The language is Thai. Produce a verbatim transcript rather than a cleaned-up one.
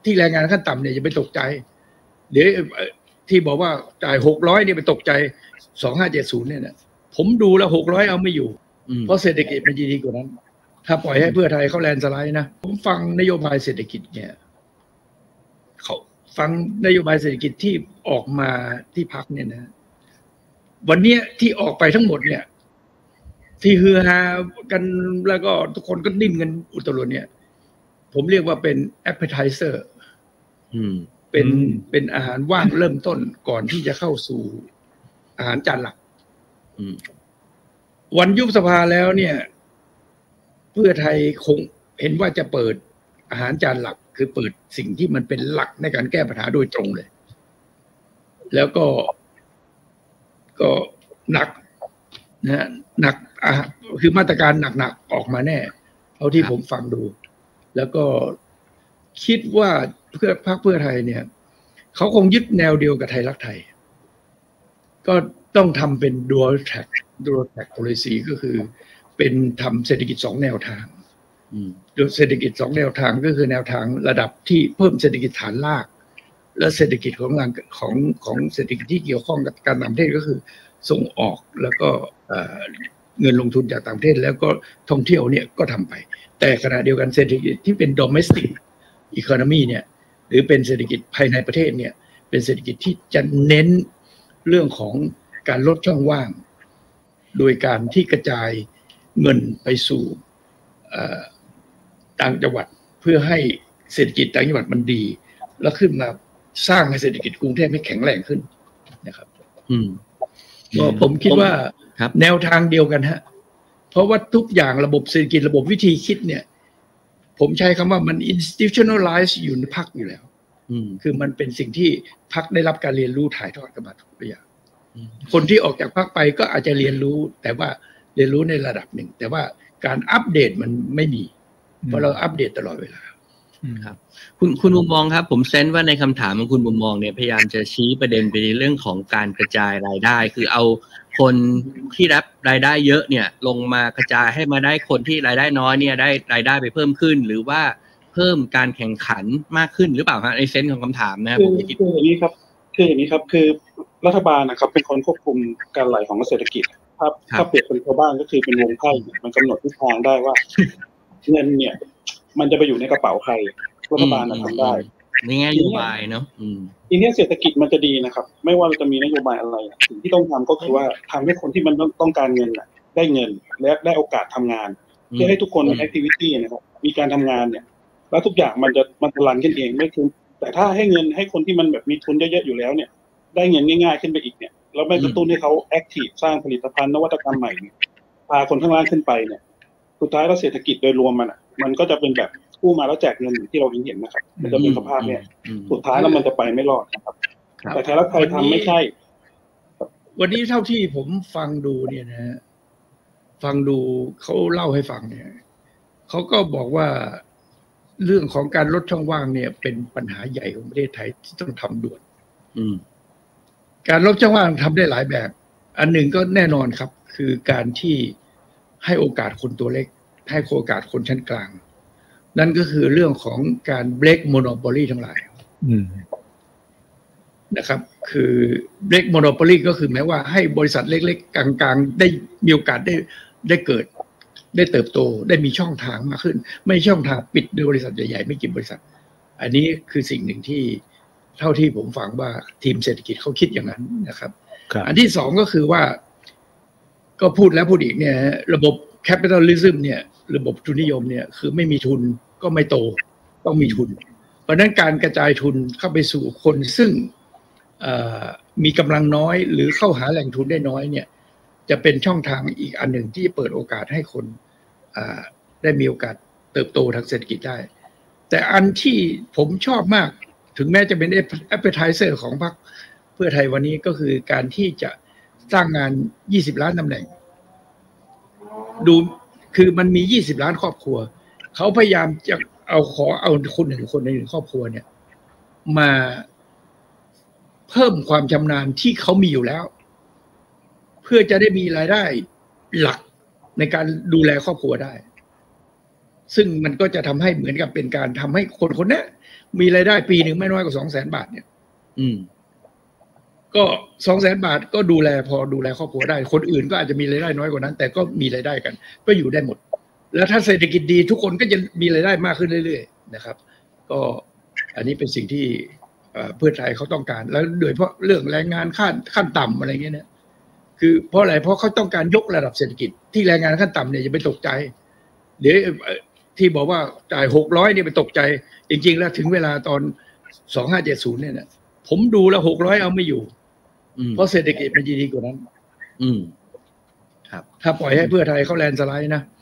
ที่แรงงานขั้นต่ำเนี่ยอย่าไปตกใจเดี๋ยวที่บอกว่าจ่ายหกร้อยเนี่ยไปตกใจสองห้าเจ็ดศูนย์เนี่ยนะผมดูแล้วหกร้อยเอาไม่อยู่เพราะเศรษฐกิจมันดีกว่านั้นถ้าปล่อยให้เพื่อไทยเขาแลนสไลด์นะผมฟังนโยบายเศรษฐกิจเนี่ยเขาฟังนโยบายเศรษฐกิจที่ออกมาที่พรรคเนี่ยนะวันนี้ที่ออกไปทั้งหมดเนี่ยที่ฮือฮากันแล้วก็ทุกคนก็ดิ้นกันอุตลุดเนี่ยผมเรียกว่าเป็น appetizer อืมเป็นเป็นอาหารว่างเริ่มต้นก่อนที่จะเข้าสู่อาหารจานหลักวันยุบสภาแล้วเนี่ยเพื่อไทยคงเห็นว่าจะเปิดอาหารจานหลักคือเปิดสิ่งที่มันเป็นหลักในการแก้ปัญหาโดยตรงเลยแล้วก็ก็หนักนะหนักอ่ะคือมาตรการหนักๆออกมาแน่เท่าที่ผมฟังดูแล้วก็คิดว่าเพื่อพรรคเพื่อไทยเนี่ยเขาคงยึดแนวเดียวกับไทยรักไทยก็ต้องทำเป็น dual track dual track policy ก็คือเป็นทำเศรษฐกิจสองแนวทางเศรษฐกิจสองแนวทางก็คือแนวทางระดับที่เพิ่มเศรษฐกิจฐานรากและเศรษฐกิจของของของเศรษฐกิจที่เกี่ยวข้องกับการต่างประเทศก็คือส่งออกแล้วก็เงินลงทุนจากต่างประเทศแล้วก็ท่องเที่ยวเนี่ยก็ทำไปแต่ขณะเดียวกันเศรษฐกิจที่เป็น domestic economy เนี่ยหรือเป็นเศรษฐกิจภายในประเทศเนี่ยเป็นเศรษฐกิจที่จะเน้นเรื่องของการลดช่องว่างโดยการที่กระจายเงินไปสู่ต่างจังหวัดเพื่อให้เศรษฐกิจต่างจังหวัดมันดีแล้วขึ้นมาสร้างให้เศรษฐกิจกรุงเทพให้แข็งแรงขึ้นนะครับอืมก็ผมคิดว่าแนวทางเดียวกันฮะเพราะว่าทุกอย่างระบบเศรษฐกิจระบบวิธีคิดเนี่ยผมใช้คำว่ามัน institutionalize อยู่ในพรรคอยู่แล้วคือมันเป็นสิ่งที่พรรคได้รับการเรียนรู้ถ่ายทอดกันมาทุกอย่างคนที่ออกจากพรรคไปก็อาจจะเรียนรู้แต่ว่าเรียนรู้ในระดับหนึ่งแต่ว่าการอัปเดตมันไม่มีเพราะเราอัปเดตตลอดเวลาครับคุณคุณมุมมองครับผมเซนส์ว่าในคำถามของคุณมุมมองเนี่ยพยายามจะชี้ประเด็นไปในเรื่องของการกระจายรายได้คือเอาคนที่รับรายได้เยอะเนี่ยลงมากระจายให้มาได้คนที่รายได้น้อยเนี่ยได้รายได้ไปเพิ่มขึ้นหรือว่าเพิ่มการแข่งขันมากขึ้นหรือเปล่าฮะในเซนส์ของคำถามนะครับผมคิดคืออย่างนี้ครับคืออย่างนี้ครับคือรัฐบาลนะครับเป็นคนควบคุมการไหลของเศรษฐกิจถ้าถ้าเปรียบเป็นชาวบ้านก็คือเป็นวงไพ่มันกำหนดทิศทางได้ว่าเงินเนี่ยมันจะไปอยู่ในกระเป๋าใครรัฐบาลทำได้นี่ไงนโยบายเนาะทีนี้เศรษฐกิจมันจะดีนะครับไม่ว่าเราจะมีนโยบายอะไรสิ่งที่ต้องทำก็คือว่าทำให้คนที่มันต้องการเงินได้เงินและได้โอกาสทำงานเพื่อให้ทุกคนมีแอคทิวิตี้นะครับมีการทำงานเนี่ยแล้วทุกอย่างมันจะมันจะรันขึ้นเองไม่คือแต่ถ้าให้เงินให้คนที่มันแบบมีทุนเยอะๆอยู่แล้วเนี่ยได้เงินง่ายๆขึ้นไปอีกเนี่ยแล้วไม่กระตุ้นให้เขาแอคทีฟสร้างผลิตภัณฑ์นวัตกรรมใหม่พาคนข้างล่างขึ้นไปเนี่ยสุดท้ายแล้วเศรษฐกิจโดยรวมมันอ่ะมันก็จะเป็นแบบกู้มาแล้วแจกเงินที่เราเห็นนะครับมันจะเป็นสภาพเนี่ยสุดท้ายแล้วมันจะไปไม่รอดนะครับแต่ไทยรัฐไทยทำไม่ใช่วันนี้เท่าที่ผมฟังดูเนี่ยนะฟังดูเขาเล่าให้ฟังเนี่ยเขาก็บอกว่าเรื่องของการลดช่องว่างเนี่ยเป็นปัญหาใหญ่ของประเทศไทยที่ต้องทำด่วนการลดช่องว่างทำได้หลายแบบอันหนึ่งก็แน่นอนครับคือการที่ให้โอกาสคนตัวเล็กให้โอกาสคนชั้นกลางนั่นก็คือเรื่องของการ break monopoly ทั้งหลายนะครับคือ break monopoly ก็คือหมายว่าให้บริษัทเล็กๆกลางๆได้มีโอกาสได้ได้เกิดได้เติบโตได้มีช่องทางมากขึ้นไม่ช่องทางปิดโดยบริษัทใหญ่ๆไม่กี่บริษัทอันนี้คือสิ่งหนึ่งที่เท่าที่ผมฟังว่าทีมเศรษฐกิจเขาคิดอย่างนั้นนะครับอันที่สองก็คือว่าก็พูดแล้วพูดอีกเนี่ยระบบ capitalism เนี่ยระบบทุนนิยมเนี่ยคือไม่มีทุนก็ไม่โตต้องมีทุนเพราะนั้นการกระจายทุนเข้าไปสู่คนซึ่งมีกำลังน้อยหรือเข้าหาแหล่งทุนได้น้อยเนี่ยจะเป็นช่องทางอีกอันหนึ่งที่เปิดโอกาสให้คนได้มีโอกาสเติบโตทางเศรษฐกิจได้แต่อันที่ผมชอบมากถึงแม้จะเป็น appetizer ของพรรคเพื่อไทยวันนี้ก็คือการที่จะสร้างงานยี่สิบล้านตำแหน่งดูคือมันมียี่สิบล้านครอบครัวเขาพยายามจะเอาขอเอาคนหนึ่งคนในหนึ่งครอบครัวเนี่ยมาเพิ่มความชำนาญที่เขามีอยู่แล้วเพื่อจะได้มีรายได้หลักในการดูแลครอบครัวได้ซึ่งมันก็จะทำให้เหมือนกับเป็นการทำให้คนคนนี้มีรายได้ปีหนึ่งไม่น้อยกว่าสองแสนบาทเนี่ยอืมก็สองแสนบาทก็ดูแลพอดูแลครอบครัวได้คนอื่นก็อาจจะมีรายได้น้อยกว่านั้นแต่ก็มีรายได้กันก็อยู่ได้หมดแล้วถ้าเศรษฐกิจดีทุกคนก็จะมีรายได้มากขึ้นเรื่อยๆนะครับก็อันนี้เป็นสิ่งที่เพื่อไทยเขาต้องการแล้วโดยเฉพาะเรื่องแรงงานขั้นขั้นต่ำอะไรเงี้ยเนี่ยคือเพราะอะไรเพราะเขาต้องการยกระดับเศรษฐกิจที่แรงงานขั้นต่ำเนี่ยอย่าไปตกใจเดี๋ยวที่บอกว่าจ่ายหกร้อยเนี่ยไปตกใจจริงๆแล้วถึงเวลาตอนสองห้าเจ็ดศูนย์เนี่ยนะผมดูแล้วหกร้อยเอาไม่อยู่เพราะเศรษฐกิจมันดีกว่านั้นอืมครับถ้าปล่อยให้เพื่อไทยเขาแลนสไลด์นะ